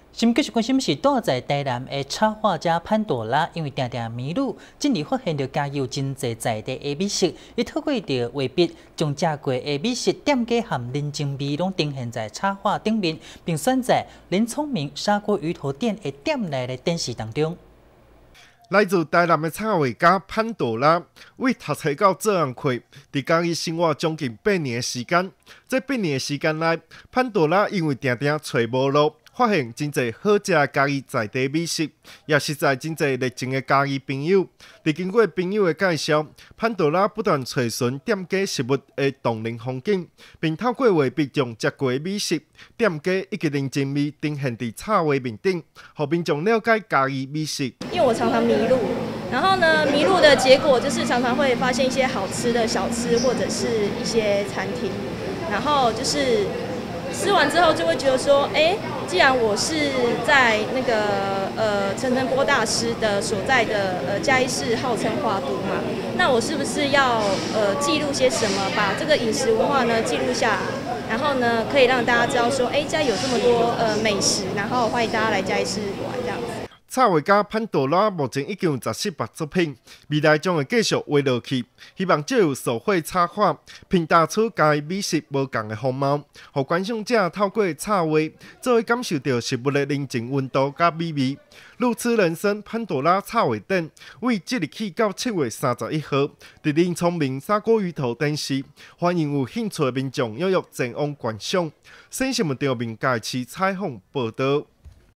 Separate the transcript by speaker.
Speaker 1: 新继续关心是住在台南的插画家潘朵拉，因为常常迷路，近日发现着家有真侪在地的美食，伊透过着画笔，将食过的美食点加含人情味，拢呈现在插画顶面，并选在林聪明砂锅鱼头店的店内的电视当中。
Speaker 2: 来自台南的插画家潘朵拉，为读册到做人课，伫家己生活将近8年的时间。这8年的时间内，潘朵拉因为常常找无路，发现真侪好食的家己在地美食，也实在真侪热情的家己朋友。伫经过朋友的介绍，潘朵拉不断找寻店家食物的动人风景，并透过画笔将食过的美食、店家以及人情味呈现伫插画面顶，互民众了解家己美食。
Speaker 3: 因为我常常迷路，然后呢，迷路的结果就是常常会发现一些好吃的小吃或者是一些餐厅，然后就是吃完之后就会觉得说，既然我是在那个陈澄波大师的所在的嘉义市号称花都嘛，那我是不是要记录些什么，把这个饮食文化呢记录下来，然后呢可以让大家知道说，嘉义有这么多美食，然后欢迎大家来嘉义市玩这样子。
Speaker 2: 插画家潘朵拉目前已经有14部作品，未来将会继续画落去，希望借由手绘插画，拼搭出家己美食无同的风貌，让观赏者透过插画，做伙感受到食物的人情温度甲美味。如此人生潘朵拉插画展，为即日起到7月31号，伫林聪明砂锅鱼头电视，欢迎有兴趣的民众踊跃前往观赏。新新闻张明嘉市采访报道。